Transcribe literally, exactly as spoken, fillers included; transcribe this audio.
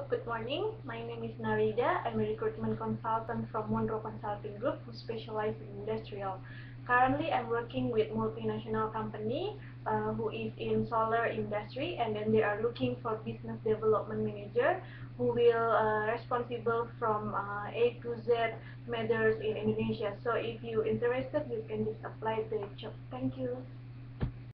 good morning. My name is Narida. I'm a recruitment consultant from Monroe Consulting Group who specializes in industrial. Currently, I'm working with multinational company uh, who is in solar industry, and then they are looking for business development manager who will uh, responsible from uh, A to Z matters in Indonesia. So if you interested, you can just apply the job. Thank you.